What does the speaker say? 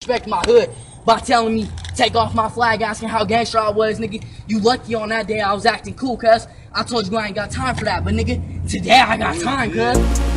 disrespected my hood by telling me take off my flag, asking how gangster I was, nigga. You lucky on that day I was acting cool, cuz. I told you I ain't got time for that, but nigga, today I got time, cuz.